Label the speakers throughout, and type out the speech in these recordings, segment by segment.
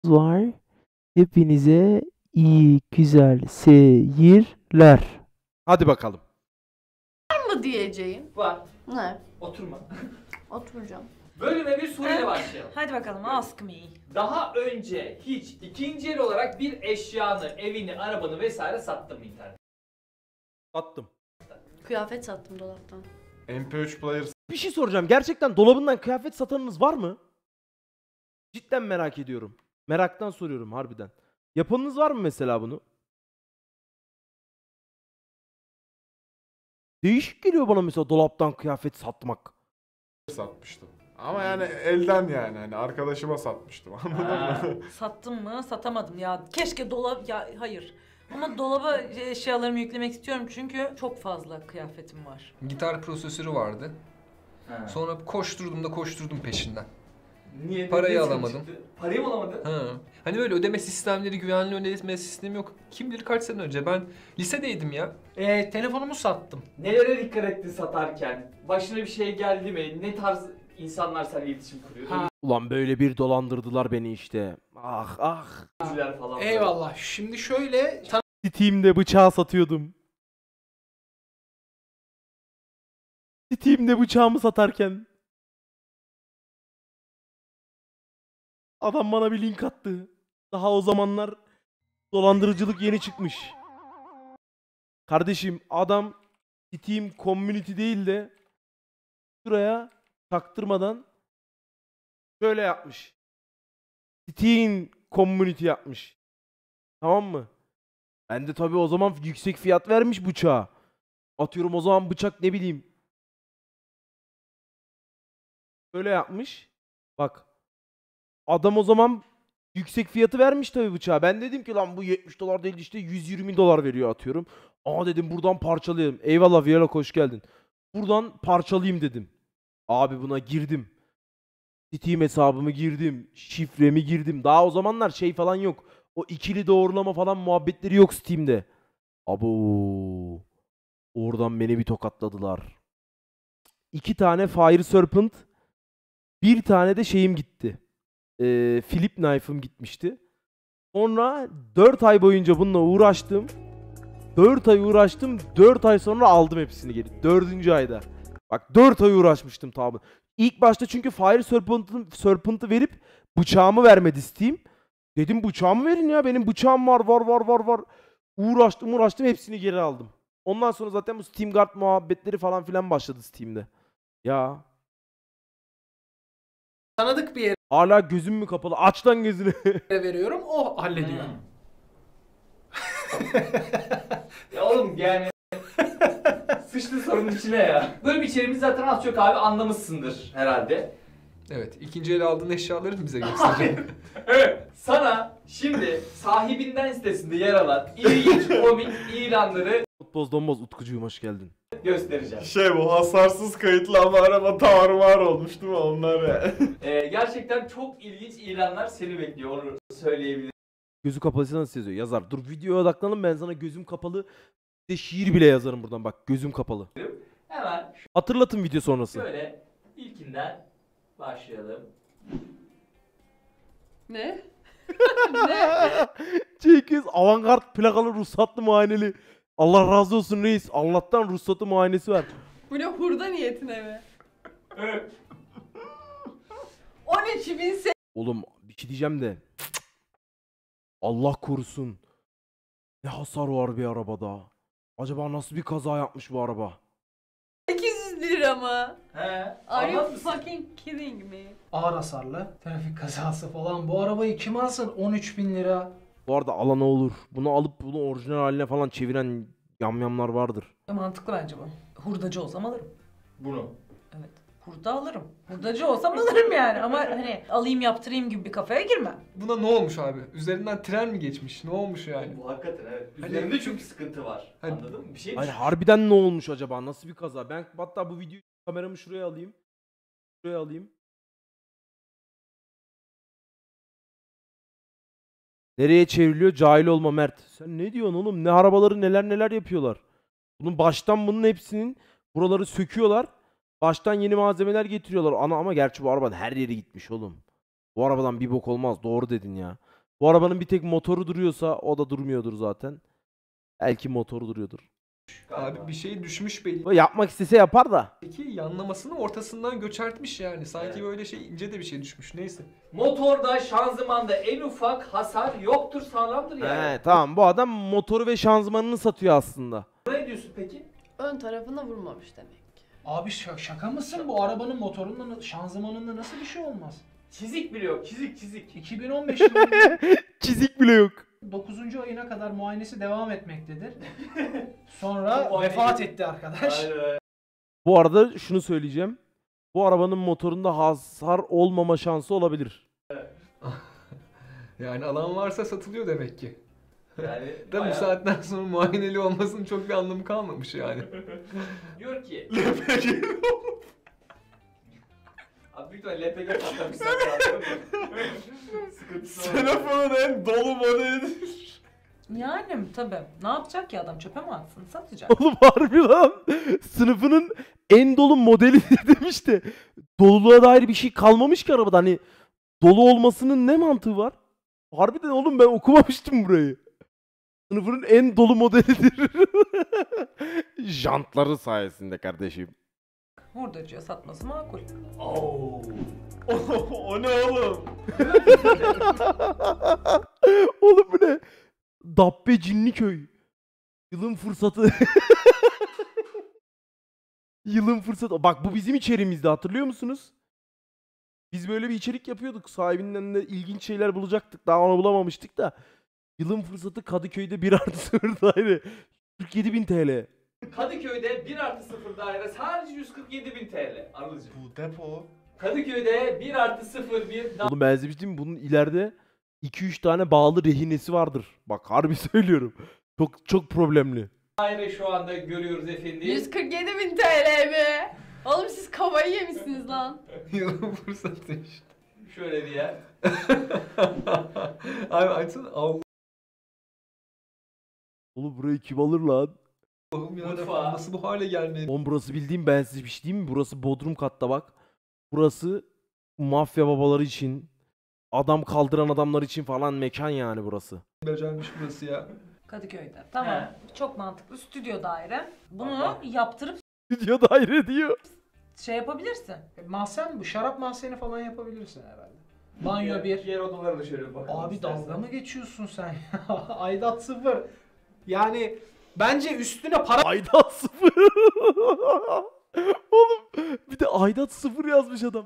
Speaker 1: var. Hepinize iyi, güzel seyirler. Hadi bakalım.
Speaker 2: mı diyeceğin?
Speaker 3: Var.
Speaker 2: Ne?
Speaker 3: Oturma.
Speaker 2: Oturacağım.
Speaker 3: Bölüme bir soruyla başlayalım.
Speaker 4: Hadi bakalım, ask me.
Speaker 3: Daha önce hiç ikinci el olarak bir eşyanı, evini, arabanı vesaire sattın mı internette?
Speaker 1: Sattım.
Speaker 2: Kıyafet sattım dolaptan.
Speaker 5: MP3 player
Speaker 1: Bir şey soracağım. Gerçekten dolabından kıyafet satanınız var mı? Cidden merak ediyorum. Meraktan soruyorum harbiden. Yapanınız var mı mesela bunu? Değişik geliyor bana mesela dolaptan kıyafet satmak.
Speaker 5: satmıştım. Ama yani elden yani hani arkadaşıma satmıştım anladın mı?
Speaker 4: Sattım mı? Satamadım ya. Keşke dolap... Ya hayır. Ama dolaba eşyalarımı yüklemek istiyorum çünkü çok fazla kıyafetim var.
Speaker 6: Gitar prosesörü vardı.
Speaker 3: Ha.
Speaker 6: Sonra koşturdum peşinden.
Speaker 3: Niye?
Speaker 6: Parayı
Speaker 3: Ne sıkıntı
Speaker 6: alamadım.
Speaker 3: çıktı? Parayı mı alamadın?
Speaker 6: Ha. Hani böyle ödeme sistemleri, güvenli ödeme sistemi yok. Kim bilir kaç sene önce. Ben lisedeydim ya.
Speaker 7: Telefonumu sattım.
Speaker 3: Nelere dikkat ettin satarken? Başına bir şey geldi mi? Ne tarz insanlar seninle iletişim kuruyor?
Speaker 7: Ha.
Speaker 1: Ulan böyle bir dolandırdılar beni işte. Ah ah.
Speaker 3: Öğrenciler falan.
Speaker 7: Eyvallah. Şimdi şöyle
Speaker 1: Steam'de bıçağı satıyordum. Steam'de bıçağımı satarken adam bana bir link attı. Daha o zamanlar dolandırıcılık yeni çıkmış. Kardeşim adam Steam Community değil de şuraya taktırmadan şöyle yapmış. Steam Community yapmış. Tamam mı? Ben de tabii o zaman yüksek fiyat vermiş bıçağa. Atıyorum o zaman bıçak ne bileyim. Böyle yapmış. Bak. Adam o zaman yüksek fiyatı vermiş tabii bıçağa. Ben dedim ki lan bu 70 dolar değil işte 120 dolar veriyor atıyorum. Aa dedim buradan parçalayayım. Eyvallah Viyala hoş geldin. Buradan parçalayayım dedim. Abi buna girdim. Steam hesabımı girdim. Şifremi girdim. Daha o zamanlar şey falan yok. O ikili doğrulama falan muhabbetleri yok Steam'de. Abo. Oradan beni bir tokatladılar. 2 tane Fire Serpent. Bir tane de şeyim gitti. Flip Knife'ım gitmişti. Sonra 4 ay boyunca bununla uğraştım. 4 ay uğraştım. 4 ay sonra aldım hepsini geri. 4. ayda. Bak 4 ay uğraşmıştım tabi. İlk başta çünkü Fire Serpent'ı verip bıçağımı vermedi Steam. Dedim bıçağımı verin ya. Benim bıçağım var. Uğraştım hepsini geri aldım. Ondan sonra zaten bu Steam Guard muhabbetleri falan filan başladı Steam'de. Ya.
Speaker 7: tanıdık bir yere
Speaker 1: Hala gözüm mü kapalı? Aç lan gözünü.
Speaker 7: veriyorum. O hallediyor.
Speaker 3: Ya oğlum yani sıçtı sorunun içine ya. Böyle bir içeriğimiz zaten az çok abi anlamışsındır herhalde.
Speaker 6: Evet, ikinci el aldığın eşyaları mı bize göstereceksin?
Speaker 3: Evet. Sana şimdi sahibinden sitesinde yer alan ilginç komik ilanları
Speaker 1: Futboz Donboz Utkucuğum hoş geldin.
Speaker 3: göstereceğim.
Speaker 5: Bu hasarsız kayıtlı ama araba tarumar olmuş değil mi onlar ya?
Speaker 3: Gerçekten çok ilginç ilanlar seni bekliyor, onu söyleyebilirim.
Speaker 1: Gözü kapalıysa nasıl yazıyor? Yazar. Dur videoya odaklanın ben sana gözüm kapalı de şiir bile yazarım buradan bak gözüm kapalı.
Speaker 3: Hemen
Speaker 1: Hatırlatın video sonrası.
Speaker 3: şöyle ilkinden başlayalım.
Speaker 2: Ne?
Speaker 1: Çekiyoruz avantgard plakalı ruhsatlı muayeneli. Allah razı olsun reis. Allah'tan ruhsatı muayenesi var.
Speaker 2: Bu ne hurda niyetine mi? 13.000
Speaker 1: Oğlum bir şey diyeceğim de. Allah korusun. Ne hasar var bir arabada. Acaba nasıl bir kaza yapmış bu araba?
Speaker 2: 800 lira mı?
Speaker 3: He.
Speaker 2: Are you
Speaker 3: Anlat mısın?
Speaker 2: fucking kidding me?
Speaker 7: Ağır hasarlı. Trafik kazası falan. Bu arabayı kim alsın? 13.000 lira.
Speaker 1: Bu arada alana olur. Bunu alıp bunu orijinal haline falan çeviren yamyamlar vardır.
Speaker 4: Mantıklı bence bu. Hurdacı olsam alırım.
Speaker 3: Bunu.
Speaker 4: Evet. Hurda alırım. Hurdacı olsam alırım yani ama hani alayım yaptırayım gibi bir kafaya girmem.
Speaker 6: Buna ne olmuş abi? Üzerinden tren mi geçmiş? Ne olmuş yani?
Speaker 3: Bu hakikaten evet.
Speaker 6: Hani-
Speaker 3: Üzerinde çünkü sıkıntı var.
Speaker 6: Hani-
Speaker 3: Anladın mı? Bir şey
Speaker 1: Hani
Speaker 3: düşün.
Speaker 1: harbiden ne olmuş acaba? Nasıl bir kaza? Ben hatta bu videoyu kameramı şuraya alayım. Şuraya alayım. Nereye çevriliyor? Cahil olma Mert. Sen ne diyorsun oğlum? Ne arabaları neler yapıyorlar. Bunun baştan bunun hepsinin buraları söküyorlar. Baştan yeni malzemeler getiriyorlar. Ama gerçi bu arabanın her yeri gitmiş oğlum. Bu arabadan bir bok olmaz. Doğru dedin ya. Bu arabanın bir tek motoru duruyorsa o da durmuyordur zaten. Belki motoru duruyordur.
Speaker 6: Abi bir şey düşmüş belli
Speaker 1: O yapmak istese yapar da.
Speaker 6: ki yanlamasını ortasından göçertmiş yani. Sanki böyle şey ince de bir şey düşmüş. Neyse.
Speaker 3: Motorda, şanzımanda en ufak hasar yoktur, sağlamdır yani.
Speaker 1: He, tamam, bu adam motoru ve şanzımanını satıyor aslında.
Speaker 3: Ne diyorsun peki?
Speaker 2: Ön tarafına vurmamış demek ki.
Speaker 7: Abi şaka mısın? Bu arabanın motorundan, şanzımanında nasıl bir şey olmaz?
Speaker 3: Çizik bile yok, çizik.
Speaker 7: 2015 yılında
Speaker 1: Çizik bile yok.
Speaker 7: 9. ayına kadar muayenesi devam etmektedir. Sonra
Speaker 3: Bu muayene-
Speaker 7: vefat etti arkadaş.
Speaker 3: Aynen.
Speaker 1: Bu arada şunu söyleyeceğim. Bu arabanın motorunda hasar olmama şansı olabilir.
Speaker 6: Yani alan varsa satılıyor demek ki.
Speaker 3: Yani
Speaker 6: Da bu
Speaker 3: bayağı-
Speaker 6: saatten sonra muayeneli olmasının çok bir anlamı kalmamış yani.
Speaker 3: Diyor ki... Abi büyük ihtimalle LPG patlamış zaten. Sıkıntısı var.
Speaker 5: Telefonun en dolu modelidir.
Speaker 4: Yani tabii. Ne yapacak ki adam? Çöpe mi atsın? Satacak.
Speaker 1: Oğlum harbi lan. Sınıfının en dolu modeli demiş de doluluğa dair bir şey kalmamış ki arabada. Hani dolu olmasının ne mantığı var? Harbiden oğlum ben okumamıştım burayı. Sınıfının en dolu modelidir. Jantları sayesinde kardeşim.
Speaker 4: Hurdacıya satması makul.
Speaker 3: Oo.
Speaker 5: O ne oğlum?
Speaker 1: Oğlum bu ne? Dabbe Cinliköy. Yılın fırsatı. Yılın fırsatı. Bak bu bizim içeriğimizde, hatırlıyor musunuz? Biz böyle bir içerik yapıyorduk. Sahibinden de ilginç şeyler bulacaktık. Daha onu bulamamıştık da. Yılın fırsatı Kadıköy'de 1+0 daire. 47.000 TL.
Speaker 3: Kadıköy'de 1+0 daire sadece 147.000 TL. Anılcım.
Speaker 5: Bu depo.
Speaker 3: Kadıköy'de 1+0 bir
Speaker 1: Oğlum ben size bir şey diyeyim mi? Bunun ileride 2-3 tane bağlı rehinesi vardır. Bak harbi söylüyorum. Çok problemli.
Speaker 3: daire şu anda görüyoruz efendim.
Speaker 2: 147.000 TL mi? Oğlum siz kafayı yemişsiniz lan.
Speaker 6: Yılın fırsatı işte.
Speaker 3: Şöyle bir yer.
Speaker 6: Abi açsana Allah'ım
Speaker 1: Oğlum burayı kim alır lan?
Speaker 6: ya
Speaker 3: Mutfağı.
Speaker 6: nasıl bu hale gelmedi?
Speaker 1: Oğlum burası bildiğim, ben size bir şey diyeyim mi? Burası Bodrum katta bak. Burası mafya babaları için, adam kaldıran adamlar için falan mekan yani burası.
Speaker 6: Becermiş burası ya.
Speaker 4: Kadıköy'de. Tamam. Çok mantıklı. Stüdyo daire. Bunu
Speaker 3: Bak.
Speaker 4: yaptırıp
Speaker 1: Diyor daire diyor.
Speaker 4: şey yapabilirsin.
Speaker 7: Mahzen bu. Şarap mahzeni falan yapabilirsin herhalde. Banyo 1.
Speaker 3: Yer odalarına şöyle bir bakalım.
Speaker 7: Abi
Speaker 3: istersen.
Speaker 7: dalga mı geçiyorsun sen? Aidat 0. Yani bence üstüne para
Speaker 1: Aidat 0. Oğlum bir de aidat 0 yazmış adam.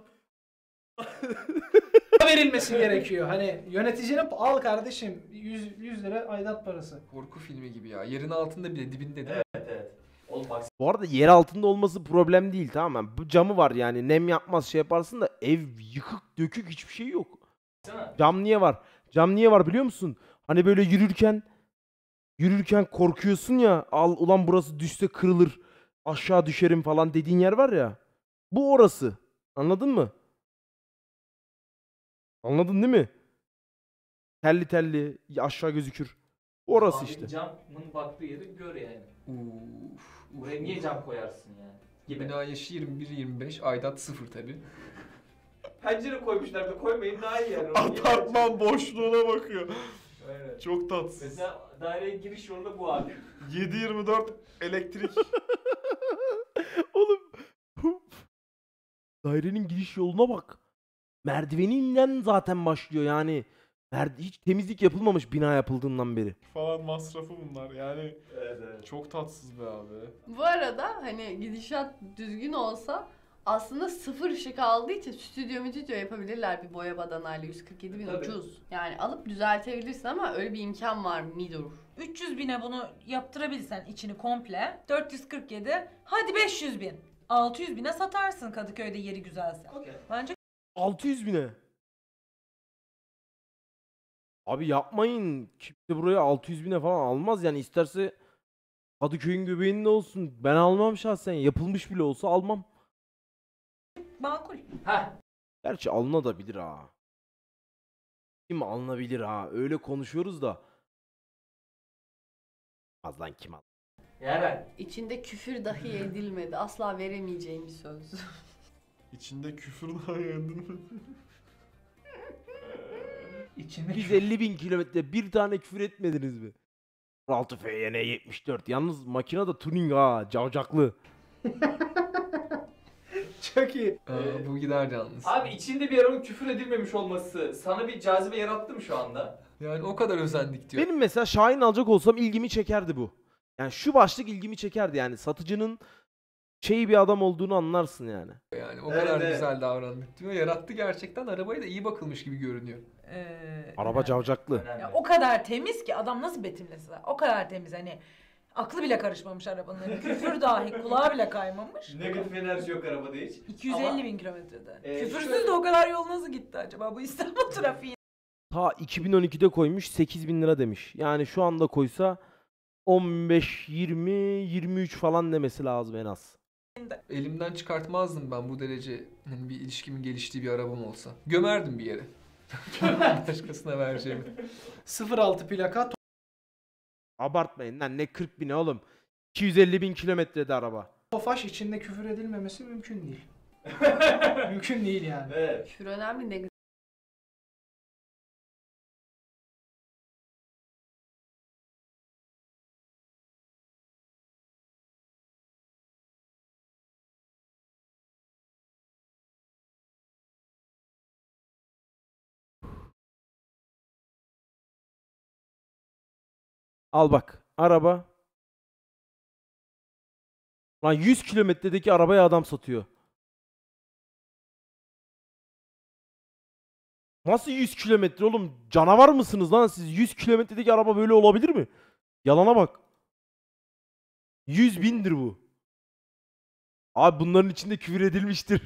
Speaker 7: verilmesi gerekiyor. Hani yöneticine al kardeşim 100 lira aidat parası.
Speaker 6: Korku filmi gibi ya. Yerin altında bile dibinde değil mi?
Speaker 3: Evet. Oğlum bak
Speaker 1: Bu arada yer altında olması problem değil, tamam mı? Bu camı var yani, nem yapmaz şey yaparsın da ev yıkık dökük, hiçbir şey yok.
Speaker 3: sana.
Speaker 1: Cam niye var? Cam niye var biliyor musun? Hani böyle yürürken korkuyorsun ya, al ulan burası düşse kırılır, aşağı düşerim falan dediğin yer var ya. Bu orası. Anladın mı? Anladın değil mi? Telli telli aşağı gözükür. Orası
Speaker 3: Abi
Speaker 1: işte.
Speaker 3: Camın baktığı yeri gör yani.
Speaker 6: Uf.
Speaker 3: Buraya niye cam koyarsın yani? Gibi.
Speaker 6: Bina yaşı 21-25, aidat 0 tabi.
Speaker 3: Pencere koymuşlar da koymayın daha iyi yani.
Speaker 5: Apartman boşluğuna bakıyor.
Speaker 3: Aynen.
Speaker 5: Çok tatsız.
Speaker 3: Mesela daireye giriş yolu da bu abi.
Speaker 5: 7/24 elektrik.
Speaker 1: Oğlum. Dairenin giriş yoluna bak. Merdiveninden zaten başlıyor yani. Hiç temizlik yapılmamış bina yapıldığından beri.
Speaker 5: falan masrafı bunlar yani.
Speaker 3: Evet.
Speaker 5: Çok tatsız be abi.
Speaker 2: Bu arada hani gidişat düzgün olsa aslında sıfır ışık aldığı için stüdyo yapabilirler bir boya badanayla 147.000
Speaker 3: Tabii.
Speaker 2: ucuz. Yani alıp düzeltebilirsin ama öyle bir imkan var midur?
Speaker 4: 300.000'e bunu yaptırabilsen içini komple 447, hadi 500.000. 600.000'e satarsın Kadıköy'de yeri güzelse.
Speaker 3: Okey.
Speaker 4: Bence
Speaker 1: 600.000'e. Abi yapmayın. Kimse buraya 600.000'e falan almaz yani, isterse Kadıköy'ün göbeğinde olsun. Ben almam şahsen. Yapılmış bile olsa almam.
Speaker 4: makul.
Speaker 3: Heh.
Speaker 1: Gerçi alınabilir ha. Kim alınabilir ha? Öyle konuşuyoruz da. Az lan kim al?
Speaker 3: Yaren.
Speaker 2: İçinde küfür dahi edilmedi. Asla veremeyeceğim bir söz.
Speaker 5: İçinde küfür dahi edilmedi.
Speaker 7: İçinde
Speaker 1: 150.000 kilometre bir tane küfür etmediniz mi? 6 FYN 74. Yalnız makine da tuning ha. Cavcaklı.
Speaker 7: çok iyi.
Speaker 6: Bu gider yalnız.
Speaker 3: Abi içinde bir arabanın küfür edilmemiş olması sana bir cazibe yarattı mı şu anda?
Speaker 6: Yani o kadar özendik diyor.
Speaker 1: Benim mesela Şahin alacak olsam ilgimi çekerdi bu. Yani şu başlık ilgimi çekerdi yani. Satıcının bir adam olduğunu anlarsın yani.
Speaker 6: Yani o
Speaker 3: Evet,
Speaker 6: kadar
Speaker 3: evet.
Speaker 6: güzel davrandık diyor. Yarattı gerçekten. Arabaya da iyi bakılmış gibi görünüyor.
Speaker 1: Araba cavcaklı.
Speaker 3: Önemli.
Speaker 4: Ya o kadar temiz ki adam nasıl betimlesin? O kadar temiz hani aklı bile karışmamış arabanın. Hani küfür dahi kulağa bile kaymamış.
Speaker 3: Negatif enerji yok arabada hiç.
Speaker 4: 250 bin kilometrede. Küfürsüz
Speaker 3: şöyle-
Speaker 4: de o kadar yol nasıl gitti acaba bu İstanbul trafiği?
Speaker 1: Ta 2012'de koymuş 8.000 lira demiş. Yani şu anda koysa 15, 20, 23 falan demesi lazım en az.
Speaker 6: Elimden çıkartmazdım ben bu derece hani bir ilişkimin geliştiği bir arabam olsa. Gömerdim bir yere. Başkasına vereceğimi.
Speaker 7: 06 plaka
Speaker 1: Abartmayın lan, ne 40.000 oğlum. 250.000 kilometrede araba.
Speaker 7: Tofaş, içinde küfür edilmemesi mümkün değil. Mümkün değil yani.
Speaker 3: Evet.
Speaker 2: Küfür önemli, negatif.
Speaker 1: Al bak, araba. Lan 100 kilometredeki arabaya adam satıyor. Nasıl 100 kilometre oğlum? Canavar mısınız lan siz? 100 kilometredeki araba böyle olabilir mi? Yalana bak. 100.000'dir bu. Abi bunların içinde küfür edilmiştir.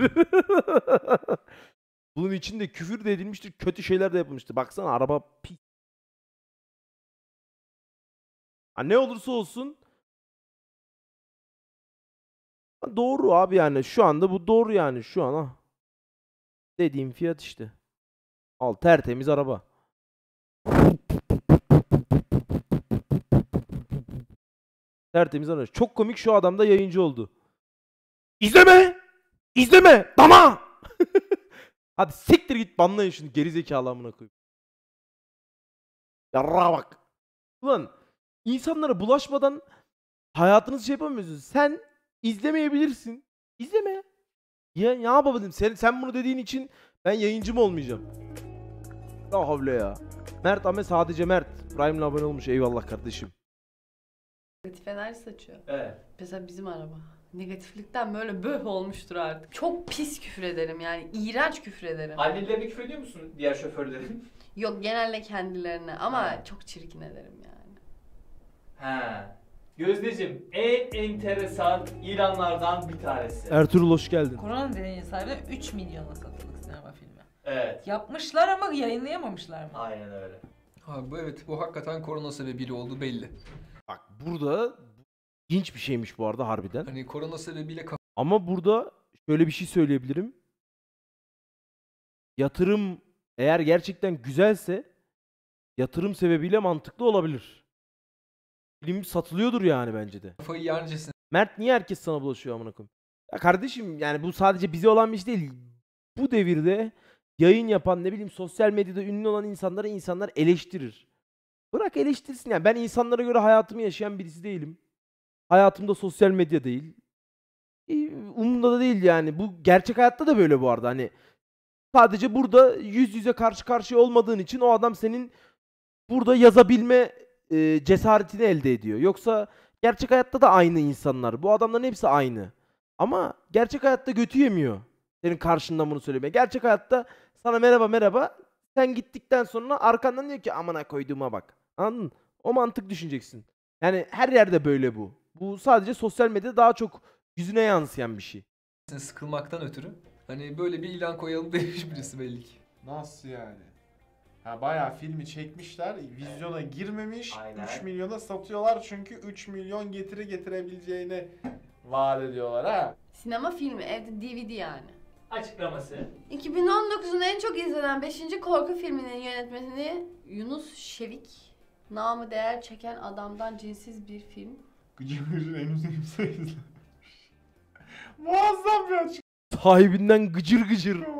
Speaker 1: Bunun içinde küfür de edilmiştir. Kötü şeyler de yapılmıştır. Baksana araba pis. Ha, ne olursa olsun. Doğru abi yani. Şu anda bu doğru yani. Şu an ha. Dediğim fiyat işte. Al, tertemiz araba. Tertemiz araba. Çok komik, şu adam da yayıncı oldu. İzleme! İzleme! Dama! Hadi siktir git, banlayın şunu gerizekalı amına koyayım. Yarrağa bak. Ulan insanlara bulaşmadan hayatınızı şey yapamıyorsunuz. Sen izlemeyebilirsin. İzleme. Ya ne yapabilirim? Sen bunu dediğin için ben yayıncı mı olmayacağım? La havle ya. Mert Ame sadece Mert. Prime'le abone olmuş. Eyvallah kardeşim.
Speaker 2: Negatif enerji saçıyor.
Speaker 3: Evet.
Speaker 2: Mesela bizim araba. Negatiflikten böyle böh olmuştur artık. Çok pis küfür ederim yani. İğrenç küfür ederim.
Speaker 3: Annelerine küfür ediyor musun diğer şoförlerin?
Speaker 2: Yok, genelde kendilerine ama
Speaker 3: Ha.
Speaker 2: çok çirkin ederim yani.
Speaker 3: He. Gözdeciğim, en enteresan ilanlardan bir tanesi.
Speaker 1: Ertuğrul hoş geldin.
Speaker 4: Korona deneyini sahibi 3 milyona satılık sinema filmi.
Speaker 3: Evet.
Speaker 4: Yapmışlar ama yayınlayamamışlar mı?
Speaker 3: Aynen öyle.
Speaker 6: Abi bu hakikaten korona sebebiyle oldu belli.
Speaker 1: Bak burada ilginç bir şeymiş bu arada harbiden.
Speaker 6: Hani korona sebebiyle
Speaker 1: Ama burada şöyle bir şey söyleyebilirim. Yatırım eğer gerçekten güzelse yatırım sebebiyle mantıklı olabilir. Film satılıyordur yani bence de.
Speaker 6: kafayı yercesine
Speaker 1: Mert niye herkes sana bulaşıyor amına koyayım? Ya kardeşim yani bu sadece bize olan bir şey değil. Bu devirde yayın yapan, ne bileyim, sosyal medyada ünlü olan insanlar eleştirir. Bırak eleştirsin yani. Ben insanlara göre hayatımı yaşayan birisi değilim. Hayatımda sosyal medya değil. Umurumda da değil yani. Bu gerçek hayatta da böyle bu arada. Hani sadece burada yüz yüze karşı karşıya olmadığın için o adam senin burada yazabilme cesaretini elde ediyor. Yoksa gerçek hayatta da aynı insanlar. Bu adamların hepsi aynı. Ama gerçek hayatta götü yemiyor. Senin karşından bunu söylemeye. Gerçek hayatta sana merhaba merhaba. Sen gittikten sonra arkandan diyor ki amına koyduğuma bak. Anladın mı? O mantık düşüneceksin. Yani her yerde böyle bu. Bu sadece sosyal medyada daha çok yüzüne yansıyan bir şey.
Speaker 6: sıkılmaktan ötürü hani böyle bir ilan koyalım demiş birisi belli ki.
Speaker 5: Nasıl yani? Ha bayağı filmi çekmişler, vizyona girmemiş,
Speaker 3: Aynen.
Speaker 5: 3 milyona satıyorlar çünkü 3 milyon getiri getirebileceğini vaat ediyorlar ha.
Speaker 2: Sinema filmi, evde DVD yani.
Speaker 3: Açıklaması.
Speaker 2: 2019'un en çok izlenen 5. korku filminin yönetmeni Yunus Şevik. Namı değer çeken adamdan cinsiz bir film.
Speaker 5: Gıcır gıcır en uzun sayısı. Muazzam bir açıklama.
Speaker 1: Sahibinden gıcır gıcır.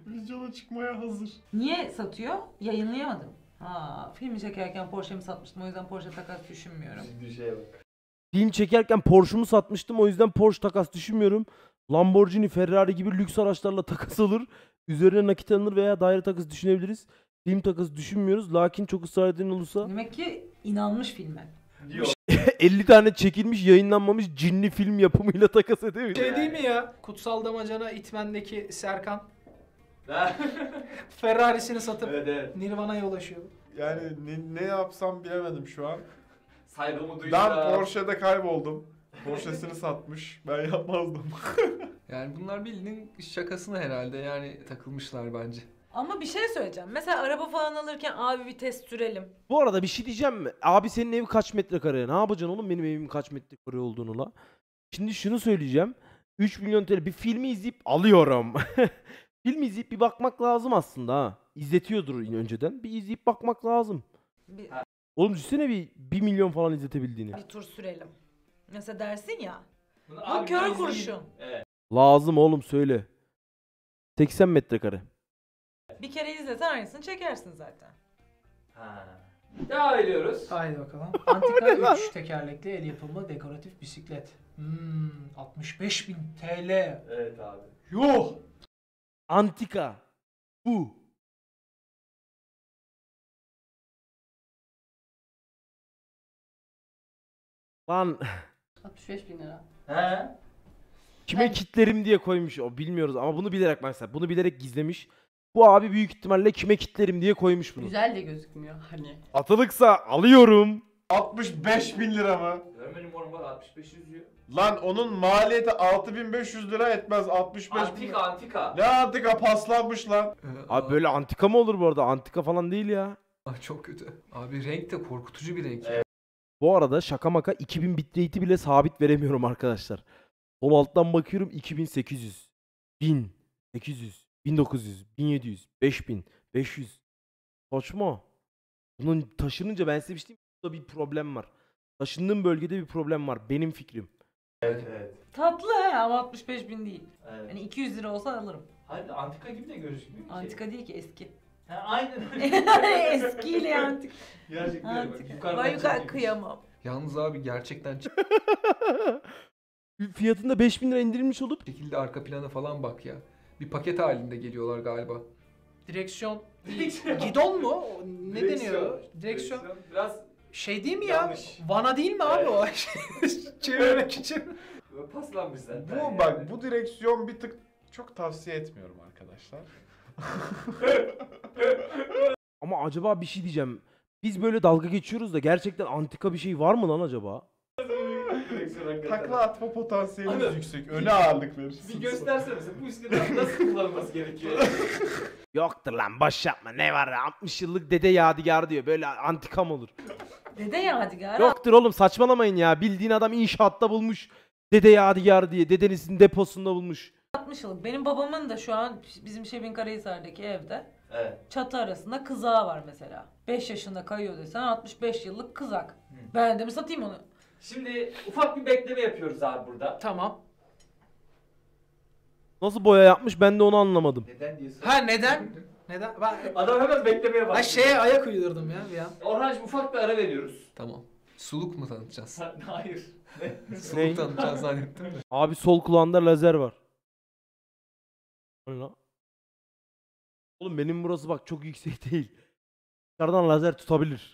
Speaker 5: Vizyona çıkmaya hazır.
Speaker 4: Niye satıyor? Yayınlayamadım. Ha, filmi çekerken Porsche'mi satmıştım. O yüzden Porsche takas düşünmüyorum.
Speaker 3: Bir şeye bak.
Speaker 1: Film çekerken Porsche'umu satmıştım. O yüzden Porsche takas düşünmüyorum. Lamborghini, Ferrari gibi lüks araçlarla takas olur. Üzerine nakit alınır veya daire takası düşünebiliriz. Film takası düşünmüyoruz. Lakin çok ısrar eden olursa
Speaker 4: Demek ki inanmış filme.
Speaker 3: Yok.
Speaker 1: 50 tane çekilmiş, yayınlanmamış cinli film yapımıyla takas edebilir.
Speaker 7: Şey değil mi ya? Kutsal Damacana İtmen'deki Serkan Ferrari'sini satıp
Speaker 3: Evet evet.
Speaker 7: Nirvana'ya ulaşıyor.
Speaker 5: Yani ne yapsam bilemedim şu an.
Speaker 3: Saygımı
Speaker 5: Ben
Speaker 3: duyacağım.
Speaker 5: Porsche'de kayboldum. Porsche'sini satmış. Ben yapmazdım.
Speaker 6: Yani bunlar bildiğin şakasına herhalde yani takılmışlar bence.
Speaker 4: Ama bir şey söyleyeceğim. Mesela araba falan alırken abi bir test sürelim.
Speaker 1: Bu arada bir şey diyeceğim mi? Abi senin evi kaç metrekare? Ne yapacaksın oğlum benim evimin kaç metrekare olduğunu la? Şimdi şunu söyleyeceğim. 3 milyon TL bir filmi izleyip alıyorum. Filmi izleyip bir bakmak lazım aslında ha. İzletiyordur yine önceden. Bir izleyip bakmak lazım.
Speaker 4: Bir,
Speaker 1: Oğlum düşünsene bir 1 milyon falan izletebildiğini.
Speaker 4: bir tur sürelim. Mesela dersin ya.
Speaker 3: Bunu
Speaker 4: Bu
Speaker 3: abi
Speaker 4: kör
Speaker 3: izleyin.
Speaker 4: kurşun.
Speaker 3: Evet.
Speaker 1: Lazım oğlum söyle. 80 metrekare.
Speaker 4: Bir kere izlesen aynısını çekersin zaten.
Speaker 3: Ha. Devam ediyoruz.
Speaker 7: Haydi bakalım. Antika 3 tekerlekli el yapımı dekoratif bisiklet. 65.000 TL.
Speaker 3: Evet abi.
Speaker 7: Yuh!
Speaker 1: Antika. Bu. Lan
Speaker 2: 65.000 lira.
Speaker 3: He?
Speaker 1: kime
Speaker 2: Ben-
Speaker 1: kitlerim diye koymuş o bilmiyoruz ama bunu bilerek mesela bunu bilerek gizlemiş. Bu abi büyük ihtimalle kime kitlerim diye koymuş bunu.
Speaker 2: Güzel de gözükmüyor hani.
Speaker 1: Atılıksa alıyorum.
Speaker 5: 65.000 lira mı?
Speaker 3: Görmedim oğlum bak 65 yazıyor.
Speaker 5: Lan onun maliyeti 6.500 lira etmez. 65 bin
Speaker 3: Antika
Speaker 5: lira.
Speaker 3: antika.
Speaker 5: Ne antika paslanmış lan.
Speaker 1: Abi böyle antika mı olur bu arada? Antika falan değil ya.
Speaker 6: Çok kötü. Abi renk de korkutucu bir renk.
Speaker 3: Evet.
Speaker 1: Bu arada şaka maka 2000 bitrate'i bile sabit veremiyorum arkadaşlar. Sol alttan bakıyorum 2800, 1000, 800, 1900, 1700, 5000, 500. Saçma. Bunun taşınınca ben size bir şey diyeyim mi? Burada bir problem var. Taşındığım bölgede bir problem var. Benim fikrim.
Speaker 3: Evet evet.
Speaker 4: Tatlı he ama 65.000 değil.
Speaker 3: Evet.
Speaker 4: Yani 200 lira olsa alırım.
Speaker 3: Hayır antika gibi de gözükmüyor ki.
Speaker 4: Antika değil ki eski.
Speaker 3: Ha, aynen öyle.
Speaker 4: Eskiyle antika.
Speaker 3: Gerçekten öyle bak.
Speaker 4: Antika.
Speaker 3: Yukarıdan
Speaker 4: Ben yukarı
Speaker 3: çekilmiş.
Speaker 4: kıyamam.
Speaker 6: Yalnız abi gerçekten
Speaker 1: Fiyatında 5000 lira indirilmiş olup
Speaker 6: şekilde arka plana falan bak ya. Bir paket halinde geliyorlar galiba.
Speaker 7: Direksiyon
Speaker 3: Direksiyon.
Speaker 7: gidon mu? O ne deniyor? Direksiyon.
Speaker 3: Biraz
Speaker 7: şey değil mi ya?
Speaker 3: Yanlış.
Speaker 7: Vana değil mi abi o? Çevirmek için.
Speaker 3: paslanmış zaten.
Speaker 5: Bu
Speaker 3: yani.
Speaker 5: bak bu direksiyon bir tık çok tavsiye etmiyorum arkadaşlar.
Speaker 1: ama acaba bir şey diyeceğim. Biz böyle dalga geçiyoruz da gerçekten antika bir şey var mı lan acaba?
Speaker 3: Direksiyon hakikaten.
Speaker 5: Takla atma potansiyeliniz
Speaker 3: Abi,
Speaker 5: yüksek. Öne ağırlık verirsiniz.
Speaker 3: Bir göstersene mesela bu bisikletin nasıl kullanılması gerekiyor?
Speaker 1: Yoktur lan boş yapma ne var ya 60 yıllık dede yadigar diyor böyle antika mı olur?
Speaker 4: Dede yadigar.
Speaker 1: Yoktur oğlum saçmalamayın ya bildiğin adam inşaatta bulmuş dede yadigar diye dedenizin deposunda bulmuş.
Speaker 4: 60 yıllık. Benim babamın da şu an bizim Şebin Karahisar'daki evde
Speaker 3: Evet.
Speaker 4: çatı arasında kızağı var mesela. 5 yaşında kayıyor desen 65 yıllık kızak. Ben de mi satayım onu?
Speaker 3: Şimdi ufak bir bekleme yapıyoruz abi burada.
Speaker 7: Tamam.
Speaker 1: Nasıl boya yapmış ben de onu anlamadım.
Speaker 3: Neden diyorsun?
Speaker 7: Ha neden? Neden? Ben
Speaker 3: Adam hemen beklemeye
Speaker 7: ha
Speaker 3: başladı.
Speaker 7: şeye ayak uydurdum ya bir an.
Speaker 3: Orhancığım ufak bir ara veriyoruz.
Speaker 6: Tamam. Suluk mu tanıtacağız?
Speaker 3: Hayır.
Speaker 6: Suluk tanıtacağız zannettim de.
Speaker 1: Abi sol kulağında lazer var. O ne lan? Oğlum benim burası bak çok yüksek değil. Dışarıdan lazer tutabilir.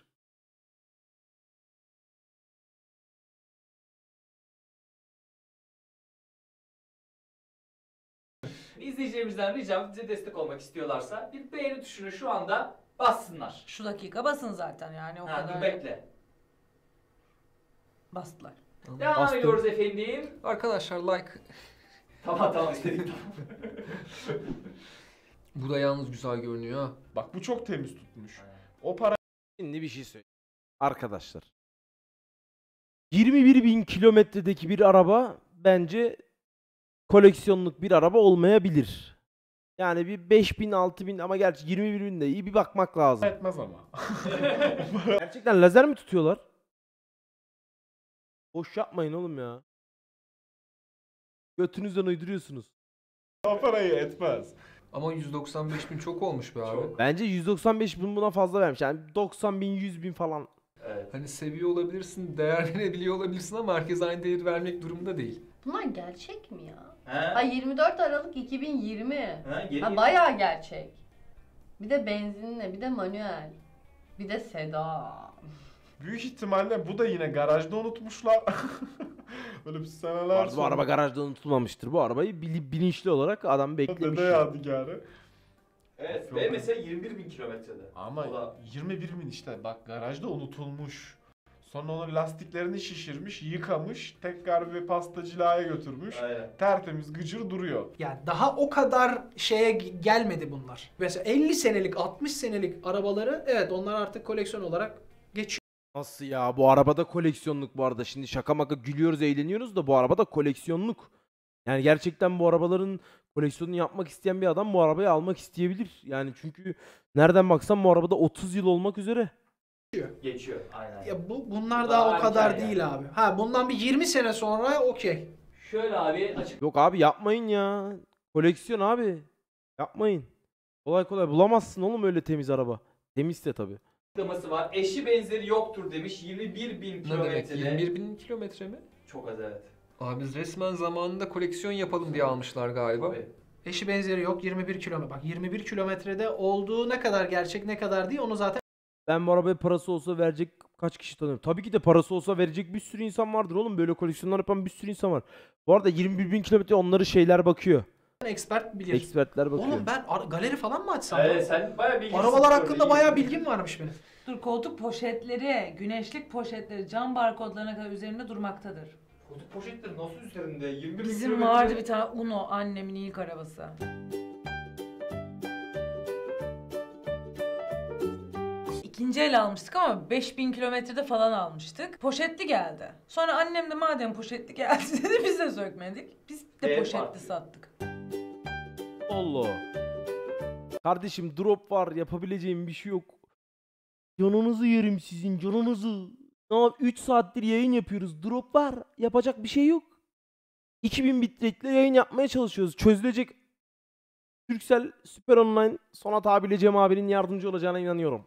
Speaker 3: İzleyicilerimizden ricam bize destek olmak istiyorlarsa bir beğeni tuşunu şu anda bassınlar.
Speaker 4: Şu dakika basın zaten yani o
Speaker 3: Ha,
Speaker 4: kadar
Speaker 3: dur bekle.
Speaker 4: bastılar.
Speaker 3: Devam
Speaker 1: Bastım.
Speaker 3: ediyoruz efendim.
Speaker 6: Arkadaşlar like.
Speaker 3: Tamam istedik tamam.
Speaker 6: Bu da yalnız güzel görünüyor ha.
Speaker 5: Bak bu çok temiz tutmuş. O para
Speaker 1: Şimdi bir şey söyleyeyim. Arkadaşlar. 21.000 kilometredeki bir araba bence koleksiyonluk bir araba olmayabilir. Yani bir 5.000 6.000 ama gerçi 21.000 de iyi bir bakmak lazım.
Speaker 5: etmez ama.
Speaker 1: Gerçekten lazer mi tutuyorlar? Boş yapmayın oğlum ya. Götünüzden uyduruyorsunuz.
Speaker 5: O parayı etmez.
Speaker 6: Ama 195 bin çok olmuş be abi.
Speaker 3: Çok.
Speaker 1: Bence 195 bin buna fazla vermiş. Yani 90 bin 100 bin falan.
Speaker 3: Evet.
Speaker 6: Hani seviyor olabilirsin, değerlenebiliyor olabilirsin ama herkes aynı değeri vermek durumunda değil.
Speaker 2: Bunlar gerçek mi ya?
Speaker 3: He?
Speaker 2: Ha 24 Aralık 2020.
Speaker 3: Ha, yeni
Speaker 2: Ha bayağı gerçek. Bir de benzinle, bir de manuel. Bir de sedan.
Speaker 5: Büyük ihtimalle bu da yine garajda unutmuşlar. Böyle bir seneler
Speaker 1: Bu arada bu
Speaker 5: sonra.
Speaker 1: araba garajda unutulmamıştır. Bu arabayı bilinçli olarak adam beklemiş.
Speaker 5: Dede yadigarı.
Speaker 3: Evet.
Speaker 5: Yok.
Speaker 3: Ve mesela 21 bin kilometrede.
Speaker 5: Ama
Speaker 3: O da-
Speaker 5: 21 bin işte bak garajda unutulmuş. Sonra onun lastiklerini şişirmiş, yıkamış, tekrar bir pastacılığa götürmüş.
Speaker 3: Aynen.
Speaker 5: Tertemiz gıcır duruyor.
Speaker 7: Yani daha o kadar şeye gelmedi bunlar. Mesela 50 senelik, 60 senelik arabaları evet onlar artık koleksiyon olarak geçiyor.
Speaker 1: Nasıl ya? Bu arabada koleksiyonluk bu arada. Şimdi şaka maka gülüyoruz, eğleniyoruz da bu arabada koleksiyonluk. Yani gerçekten bu arabaların koleksiyonunu yapmak isteyen bir adam bu arabayı almak isteyebilir. Yani çünkü nereden baksan bu arabada 30 yıl olmak üzere.
Speaker 3: Geçiyor. Aynen.
Speaker 7: Ya bunlar
Speaker 3: Daha
Speaker 7: daha o
Speaker 3: erken
Speaker 7: kadar
Speaker 3: yani.
Speaker 7: değil abi. Ha bundan bir 20 sene sonra okey.
Speaker 3: Şöyle abi açık
Speaker 1: Yok abi yapmayın ya. Koleksiyon abi. Yapmayın. Kolay kolay bulamazsın oğlum öyle temiz araba. Temizse tabii.
Speaker 3: açıklaması var. Eşi benzeri yoktur demiş. 21 bin
Speaker 6: Ne demek?
Speaker 3: kilometrede.
Speaker 6: 21 bin kilometre mi?
Speaker 3: Çok az evet.
Speaker 6: Abi biz resmen zamanında koleksiyon yapalım diye almışlar galiba.
Speaker 3: Tabii.
Speaker 7: Eşi benzeri yok 21 kilometre. Bak 21 kilometrede olduğu ne kadar gerçek ne kadar değil onu zaten
Speaker 1: Ben bu arabaya parası olsa verecek kaç kişi tanıyorum. Tabii ki de parası olsa verecek bir sürü insan vardır oğlum. Böyle koleksiyonlar yapan bir sürü insan var. Bu arada 21 bin kilometre onları şeyler bakıyor.
Speaker 7: expert bilir.
Speaker 1: Ekspertler bakıyor.
Speaker 7: Oğlum ben galeri falan mı açsam?
Speaker 3: Evet sen bayağı bilgilisin.
Speaker 7: Arabalar
Speaker 3: bu
Speaker 7: hakkında
Speaker 3: arada,
Speaker 7: bayağı
Speaker 3: iyi.
Speaker 7: bilgim varmış benim.
Speaker 4: Dur koltuk poşetleri, güneşlik poşetleri, cam barkodlarına kadar üzerinde durmaktadır.
Speaker 3: Koltuk poşetleri nasıl üzerinde? 21 bin
Speaker 4: Bizim
Speaker 3: kilometre.
Speaker 4: vardı bir tane Uno, annemin ilk arabası. İkinci el almıştık ama 5000 kilometrede falan almıştık. Poşetli geldi. Sonra annem de madem poşetli geldi dedi biz de sökmedik. Biz de
Speaker 3: Evet,
Speaker 4: poşetli
Speaker 3: farklı.
Speaker 4: sattık.
Speaker 1: Allah. Kardeşim drop var. Yapabileceğim bir şey yok. Canınızı yerim sizin canınızı. Ne yap? 3 saattir yayın yapıyoruz. Drop var. Yapacak bir şey yok. 2000 bitrate'le yayın yapmaya çalışıyoruz. Çözülecek. Turkcell Süper Online Sonat abiyle Cem abinin yardımcı olacağına inanıyorum.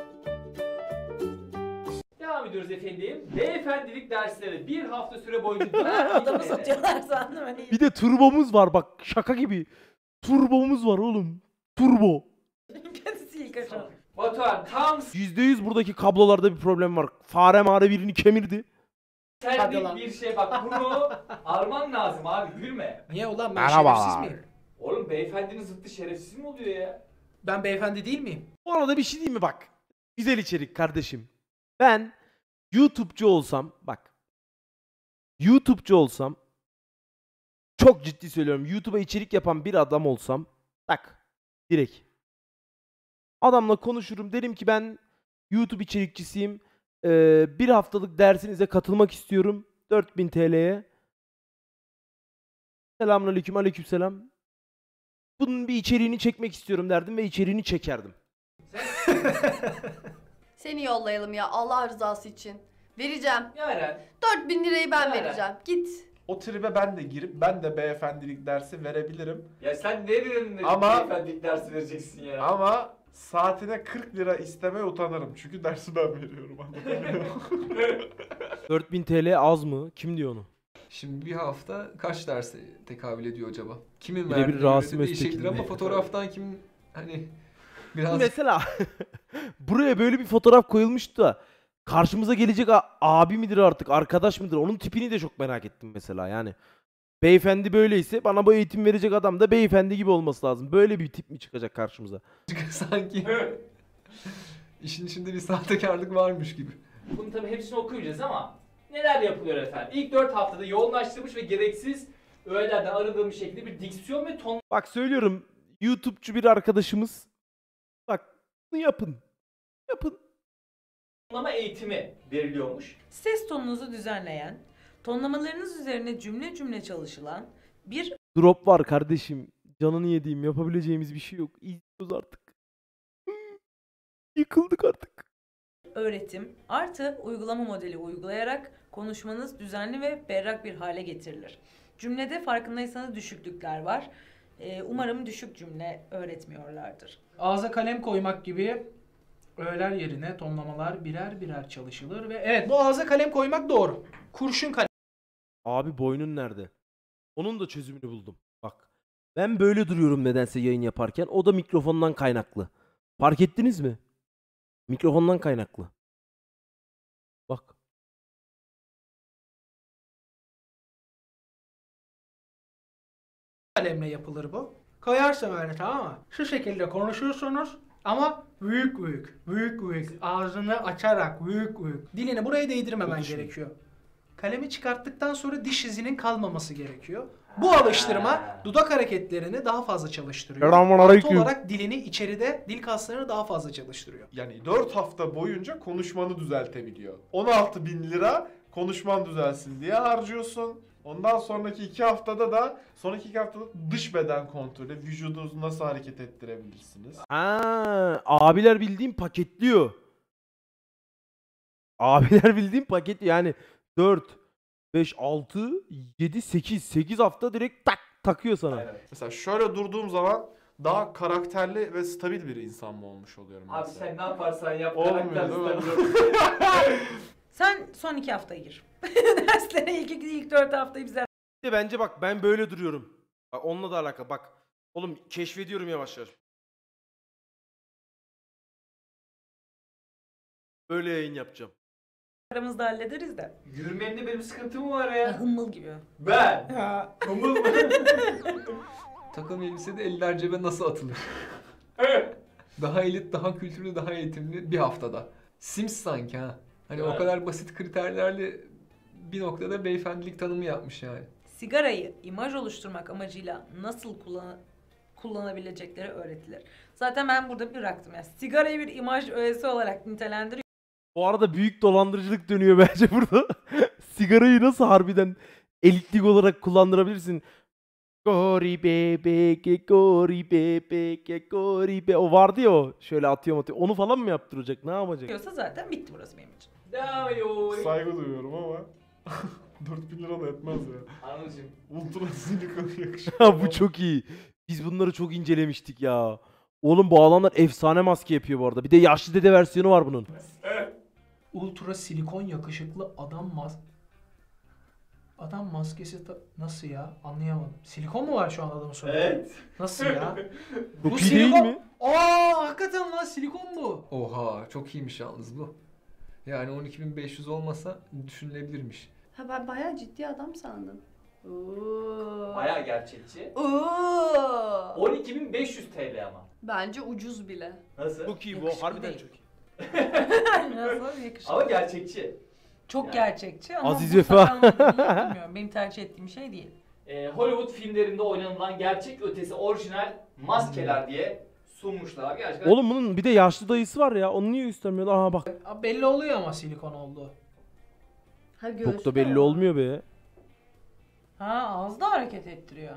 Speaker 3: Devam ediyoruz efendim. Beyefendilik dersleri bir hafta süre boyunca
Speaker 4: Adamı satıyorlar sandım hani.
Speaker 1: Bir de turbomuz var bak şaka gibi. Turbomuz var oğlum. Turbo.
Speaker 4: Kendisi ilk aşağı.
Speaker 3: Batuhan tam
Speaker 1: %100 buradaki kablolarda bir problem var. Fare mare birini kemirdi.
Speaker 7: Hadi
Speaker 3: senlik
Speaker 7: lan.
Speaker 3: bir şey. Bak bunu alman lazım abi gülme.
Speaker 7: Niye ulan ben
Speaker 1: Merhaba.
Speaker 7: şerefsiz miyim?
Speaker 3: Oğlum beyefendinin zıttı şerefsiz mi oluyor ya?
Speaker 7: Ben beyefendi değil miyim?
Speaker 1: Bu arada bir şey diyeyim mi bak. Güzel içerik kardeşim. Ben YouTube'cu olsam bak. YouTube'cu olsam çok ciddi söylüyorum. YouTube'a içerik yapan bir adam olsam bak direkt. Adamla konuşurum derim ki ben YouTube içerikçisiyim. Bir haftalık dersinize katılmak istiyorum. 4000 TL'ye. Selamünaleyküm, aleykümselam. Bunun bir içeriğini çekmek istiyorum derdim ve içeriğini çekerdim.
Speaker 2: Seni yollayalım ya Allah rızası için. Vereceğim.
Speaker 3: Yaren
Speaker 2: 4000 lirayı ben
Speaker 3: Evet.
Speaker 2: vereceğim. Git.
Speaker 5: O tribe ben de girip ben de beyefendilik dersi verebilirim.
Speaker 3: ya sen nereden
Speaker 5: Ama-
Speaker 3: beyefendilik dersi vereceksin ya?
Speaker 5: Ama saatine 40 lira istemeye utanırım. Çünkü dersi ben veriyorum. Anladın mı?
Speaker 1: 4000 TL az mı? Kim diyor onu?
Speaker 6: Şimdi bir hafta kaç derse tekabül ediyor acaba? Kimin
Speaker 1: Bir de bir
Speaker 6: verdiğine
Speaker 1: Rasim
Speaker 6: göre de değişebilir
Speaker 1: Öztekin.
Speaker 6: ama fotoğraftan kimin hani biraz
Speaker 1: Mesela buraya böyle bir fotoğraf koyulmuştu da karşımıza gelecek abi midir artık arkadaş mıdır onun tipini de çok merak ettim mesela yani. Beyefendi böyleyse bana bu eğitim verecek adam da beyefendi gibi olması lazım. Böyle bir tip mi çıkacak karşımıza?
Speaker 6: sanki işin içinde bir sahtekarlık varmış gibi.
Speaker 3: Bunu tabii hepsini okuyacağız ama neler yapılıyor efendim? İlk 4 haftada yoğunlaştırmış ve gereksiz öğelerden arındırılmış şekilde bir diksiyon ve
Speaker 1: Bak söylüyorum YouTube'cu bir arkadaşımız bak bunu yapın. Yapın.
Speaker 3: tonlama eğitimi veriliyormuş.
Speaker 4: Ses tonunuzu düzenleyen, tonlamalarınız üzerine cümle cümle çalışılan bir
Speaker 1: Drop var kardeşim. Canını yediğim yapabileceğimiz bir şey yok. İzliyoruz artık. Yıkıldık artık.
Speaker 4: öğretim artı uygulama modeli uygulayarak konuşmanız düzenli ve berrak bir hale getirilir. Cümlede farkındaysanız düşüklükler var. Umarım düşük cümle öğretmiyorlardır.
Speaker 7: Ağza kalem koymak gibi öğeler yerine tonlamalar birer birer çalışılır ve evet bu ağza kalem koymak doğru. Kurşun kalem.
Speaker 1: Abi boynun nerede? Onun da çözümünü buldum. Bak. Ben böyle duruyorum nedense yayın yaparken. O da mikrofondan kaynaklı. Fark ettiniz mi? Mikrofondan kaynaklı. Bak.
Speaker 7: Kalemle yapılır bu. Koyarsın böyle, tamam mı? Şu şekilde konuşursunuz ama büyük büyük, büyük büyük, ağzını açarak büyük büyük. Dilini buraya değdirmemen gerekiyor. Kalemi çıkarttıktan sonra diş izinin kalmaması gerekiyor. Bu alıştırma dudak hareketlerini daha fazla çalıştırıyor.
Speaker 1: Selamünaleyküm.
Speaker 7: Artı olarak dilini içeride, dil kaslarını daha fazla çalıştırıyor.
Speaker 5: Yani 4 hafta boyunca konuşmanı düzeltebiliyor. 16.000 lira konuşman düzelsin diye harcıyorsun. Ondan sonraki 2 haftada da dış beden kontrolü, vücudunuzu nasıl hareket ettirebilirsiniz?
Speaker 1: Ha, abiler bildiğim paketliyor. Abiler bildiğim paket yani 4, 5, 6, 7, 8. 8 hafta direkt tak takıyor sana.
Speaker 3: Aynen.
Speaker 5: Mesela şöyle durduğum zaman daha karakterli ve stabil bir insan mı olmuş oluyorum
Speaker 3: Abi
Speaker 5: mesela?
Speaker 3: sen ne yaparsan yap.
Speaker 5: Olmuyor,
Speaker 3: karakter
Speaker 5: değil mi?
Speaker 3: stabil.
Speaker 4: Sen son 2 haftaya gir. Derslere ilk 4 haftayı bize
Speaker 1: De bence bak ben böyle duruyorum. Bak onunla da alakalı bak. Oğlum keşfediyorum yavaş yavaş. Böyle yayın yapacağım.
Speaker 4: aramızda hallederiz de.
Speaker 3: Yürümemde benim sıkıntım var ya.
Speaker 4: Hımmıl gibi.
Speaker 3: Ben.
Speaker 4: Ya.
Speaker 3: Kumul mu?
Speaker 6: Takım elbisede eller cebe nasıl atılır? Daha elit, daha kültürlü, daha eğitimli bir haftada. Sims sanki ha. Hani
Speaker 3: Evet.
Speaker 6: o kadar basit kriterlerle bir noktada beyefendilik tanımı yapmış yani.
Speaker 4: Sigarayı imaj oluşturmak amacıyla nasıl kullanabilecekleri öğretilir. Zaten ben burada bıraktım. Yani sigarayı bir imaj öğesi olarak nitelendiriyor.
Speaker 1: Bu arada büyük dolandırıcılık dönüyor bence burada. Sigarayı nasıl harbiden elitlik olarak kullandırabilirsin? Gori bebe, gori bebe, gori be. O vardı ya o. Şöyle atıyor. Onu falan mı yaptıracak? Ne yapacak?
Speaker 4: Diyorsa zaten bitti burası benim için.
Speaker 3: Devam ediyor.
Speaker 5: Saygı duyuyorum ama 4.000 lira da etmez ya.
Speaker 3: Anılcım.
Speaker 5: Ultra silikon yakışıyor.
Speaker 1: Ha bu çok iyi. Biz bunları çok incelemiştik ya. Oğlum bu adamlar efsane maske yapıyor bu arada. Bir de yaşlı dede versiyonu var bunun.
Speaker 7: Ultra silikon yakışıklı adam maskesi nasıl ya? Anlayamadım. Silikon mu var şu an adamın sonunda?
Speaker 3: Evet.
Speaker 7: Nasıl ya?
Speaker 1: Çok iyi değil mi?
Speaker 7: Aa hakikaten lan silikon bu.
Speaker 6: Oha çok iyiymiş yalnız bu. Yani 12.500 olmasa düşünülebilirmiş.
Speaker 2: Ha ben bayağı ciddi adam sandım. Oo.
Speaker 3: Bayağı gerçekçi.
Speaker 2: Oo.
Speaker 3: 12.500 TL ama.
Speaker 2: Bence ucuz bile.
Speaker 3: Nasıl?
Speaker 1: Çok iyi bu.
Speaker 4: Yakışıklı
Speaker 1: Harbiden
Speaker 4: değil.
Speaker 1: çok iyi.
Speaker 4: Nasıl yakışıklı.
Speaker 3: Ama gerçekçi.
Speaker 4: Çok
Speaker 3: Yani.
Speaker 4: gerçekçi ama
Speaker 1: Aziz
Speaker 4: bu
Speaker 1: Vefa.
Speaker 4: sakalmadı diye bilmiyorum. Benim tercih ettiğim şey değil.
Speaker 3: Hollywood filmlerinde oynanılan gerçek ötesi orijinal maskeler diye sunmuşlar. Gerçekten
Speaker 1: Oğlum bunun bir de yaşlı dayısı var ya. Onu niye göstermiyorlar? Aha bak.
Speaker 7: Abi belli oluyor ama silikon oldu.
Speaker 2: Ha
Speaker 1: Çok da belli olmuyor be.
Speaker 4: Ha ağızda hareket ettiriyor.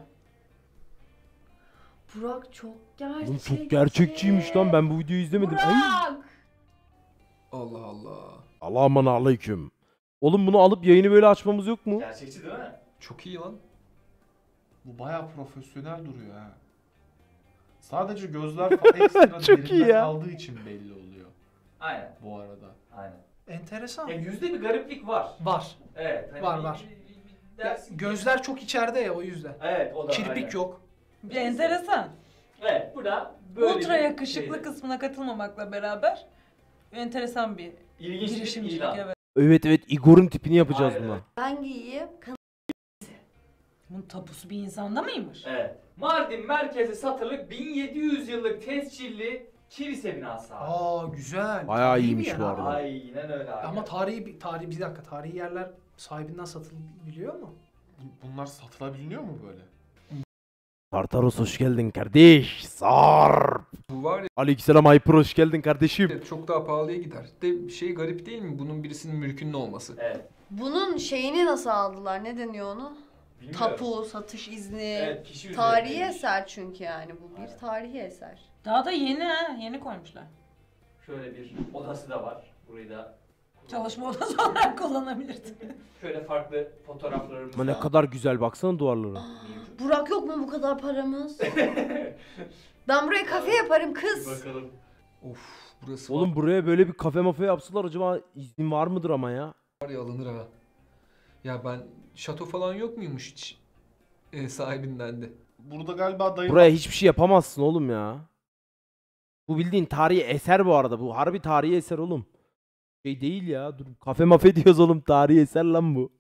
Speaker 2: Burak çok gerçekçi.
Speaker 1: Oğlum çok gerçekçiymiş lan. Ben bu videoyu izlemedim. Ay.
Speaker 2: Burak!
Speaker 6: Allah Allah.
Speaker 1: Allah'ım aleyküm. Oğlum bunu alıp yayını böyle açmamız yok mu?
Speaker 3: gerçekçi değil mi?
Speaker 6: Çok iyi lan.
Speaker 5: Bu bayağı profesyonel duruyor ha. Sadece gözler falan ekstra
Speaker 1: Çok iyi
Speaker 5: derinde
Speaker 1: ya.
Speaker 5: kaldığı için belli oluyor
Speaker 3: Aynen.
Speaker 5: bu arada.
Speaker 3: Aynen.
Speaker 7: Enteresan.
Speaker 3: Ya yüzde bir gariplik var.
Speaker 7: Var.
Speaker 3: Evet. Hani
Speaker 7: Var. Ya,
Speaker 3: dersin ki-
Speaker 7: gözler çok içeride ya o yüzden.
Speaker 3: Evet o da.
Speaker 7: Kirpik
Speaker 3: aynen.
Speaker 7: yok.
Speaker 4: Bir enteresan.
Speaker 3: Evet bu da böyle
Speaker 4: Ultra
Speaker 3: bir
Speaker 4: yakışıklı
Speaker 3: şeydi.
Speaker 4: kısmına katılmamakla beraber enteresan bir
Speaker 3: İlginç bir
Speaker 4: girişimcilik
Speaker 3: ilan.
Speaker 4: evet.
Speaker 1: Evet evet Igor'un tipini yapacağız
Speaker 3: Aynen.
Speaker 1: buna.
Speaker 2: Ben giyeyim.
Speaker 4: Bunun tapusu bir insanda mıymış?
Speaker 3: Evet. Mardin merkezi satılık 1700 yıllık tescilli kilise binası abi.
Speaker 7: Aa güzel.
Speaker 1: Bayağı
Speaker 7: Tarihi bir
Speaker 1: iyiymiş
Speaker 7: yer
Speaker 1: bu
Speaker 7: abi.
Speaker 1: arada.
Speaker 3: Aynen öyle abi.
Speaker 7: Ama tarihi yerler sahibinden satılabiliyor mu?
Speaker 5: Bunlar satılabiliyor mu böyle?
Speaker 1: Tartaros hoş geldin kardeş. Sarp.
Speaker 6: Bu var ya
Speaker 1: Aleykümselam Hyper hoş geldin kardeşim.
Speaker 6: çok daha pahalıya gider. De şey garip değil mi? Bunun birisinin mülkünün olması.
Speaker 3: Evet.
Speaker 2: Bunun şeyini nasıl aldılar? Ne deniyor onu?
Speaker 3: Bilmiyorum.
Speaker 2: Tapu, satış izni.
Speaker 3: Evet kişi
Speaker 2: Tarihi
Speaker 3: üzerindeymiş.
Speaker 2: eser çünkü yani bu bir
Speaker 3: Aynen.
Speaker 2: tarihi eser.
Speaker 4: Daha da yeni ha. Yeni koymuşlar.
Speaker 3: Şöyle bir odası da var. Burayı da
Speaker 4: Çalışma odası olarak kullanabilirsin.
Speaker 3: şöyle farklı fotoğraflarımız
Speaker 1: Ama ne
Speaker 3: da
Speaker 1: kadar güzel baksana duvarlara.
Speaker 3: mevcut.
Speaker 2: Burak yok mu bu kadar paramız? Ben buraya kafe yaparım kız.
Speaker 3: Bakalım.
Speaker 6: Of burası
Speaker 1: Oğlum buraya böyle bir kafe mafe yapsalar acaba izin var mıdır ama ya?
Speaker 6: var ya alınır ha. Ya ben şato falan yok muymuş hiç sahibinden de.
Speaker 5: Burada galiba dayı
Speaker 1: Buraya hiçbir şey yapamazsın oğlum ya. Bu bildiğin tarihi eser bu arada. Bu harbi tarihi eser oğlum. Şey değil ya. Dur kafe mafe diyoruz oğlum. Tarihi eser lan bu.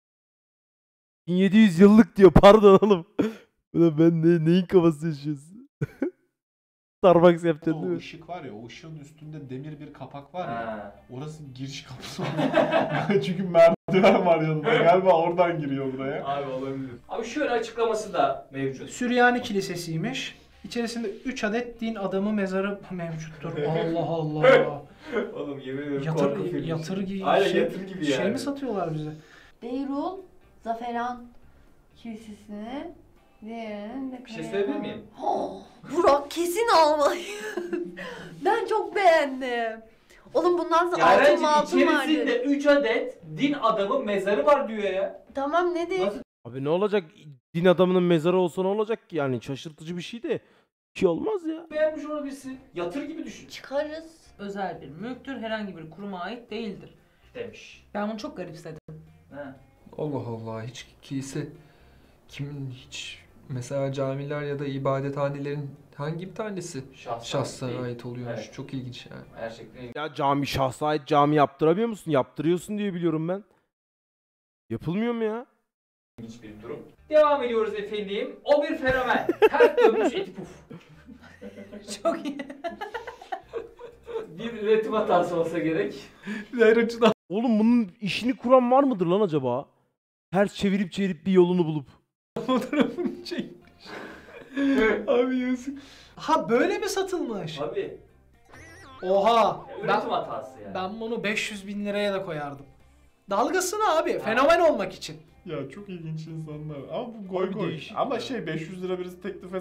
Speaker 1: 1700 yıllık diyor. Pardon oğlum. Ulan ben neyin kafası yaşıyorsun? Starbucks yapacaksın değil
Speaker 5: o
Speaker 1: mi?
Speaker 5: ışık var ya, o ışığın üstünde demir bir kapak var ya.
Speaker 3: Ha.
Speaker 5: Orası giriş kapısı. Çünkü merdiven var yanında. Galiba oradan giriyor buraya.
Speaker 3: Abi olabilir. Abi şöyle açıklaması da mevcut.
Speaker 7: Süryani Kilisesi'ymiş. İçerisinde 3 adet din adamı mezarı mevcuttur. Allah Allah.
Speaker 3: Oğlum yemin ederim
Speaker 7: Yatır,
Speaker 3: korku filmi.
Speaker 7: yatır gibi
Speaker 3: Aynen
Speaker 7: şey,
Speaker 3: yatır gibi yani.
Speaker 7: şey mi satıyorlar bize?
Speaker 2: Beyrul, Zaferan Kilisesi'ne diğerinin de
Speaker 3: Bir şey söyleyebilir miyim?
Speaker 2: Burak kesin almalıyım. Ben çok beğendim. Oğlum bundan sonra
Speaker 3: Yarencim
Speaker 2: altın
Speaker 3: içerisinde
Speaker 2: vardı.
Speaker 3: 3 adet din adamı mezarı var diyor ya.
Speaker 2: Tamam ne diyeyim?
Speaker 3: Nasıl?
Speaker 1: Abi ne olacak? Din adamının mezarı olsa ne olacak ki? Yani şaşırtıcı bir şey de. Ki olmaz ya.
Speaker 3: Beğenmiş olabilirsin. Yatır gibi düşün.
Speaker 2: Çıkarız.
Speaker 4: Özel bir mülktür, herhangi bir kuruma ait değildir.
Speaker 3: Demiş.
Speaker 4: Ben bunu çok garipsedim.
Speaker 3: Ha.
Speaker 6: Allah Allah hiç kilise kimin hiç mesela camiler ya da ibadethanelerin hangi bir tanesi şahsına
Speaker 3: değil.
Speaker 6: ait oluyormuş.
Speaker 3: Evet.
Speaker 6: Çok ilginç yani.
Speaker 3: Gerçekten
Speaker 1: Ya cami şahsa ait cami yaptıramıyor musun? Yaptırıyorsun diye biliyorum ben. Yapılmıyor mu ya?
Speaker 3: ilginç bir durum. Devam ediyoruz efendim. O bir fenomen. Ters dönmüş eti puf.
Speaker 4: Çok iyi.
Speaker 3: Bir üretim hatası olsa gerek.
Speaker 1: Oğlum bunun işini kuran var mıdır lan acaba? Ters çevirip bir yolunu bulup.
Speaker 6: Fotoğrafını çekmiş. Abi yazık.
Speaker 7: Ha böyle mi satılmış?
Speaker 3: Abi.
Speaker 7: Oha.
Speaker 3: Üretim
Speaker 7: Ben,
Speaker 3: hatası yani.
Speaker 7: ben bunu 500.000 liraya da koyardım. Dalgasını abi. Fenomen olmak için.
Speaker 5: Ya çok ilginç insanlar. Ama bu goy
Speaker 1: Abi
Speaker 5: goy.
Speaker 1: değişik
Speaker 5: Ama
Speaker 1: ya.
Speaker 5: şey 500 lira birisi teklif